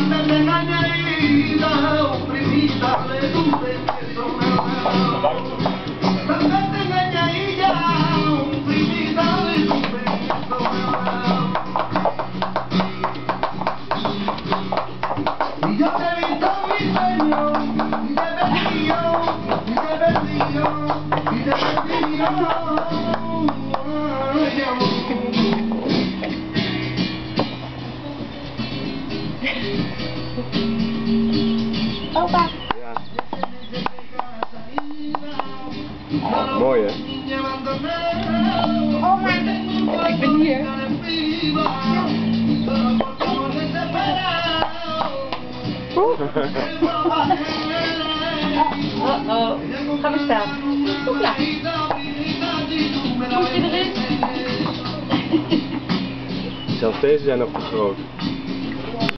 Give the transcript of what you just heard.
Opa. Ja. Mooi hè? Oma. Ik ben hier. Uh-oh. Ga maar staan. Hoepla. Voetje erin. Zelfs deze zijn nog te groot.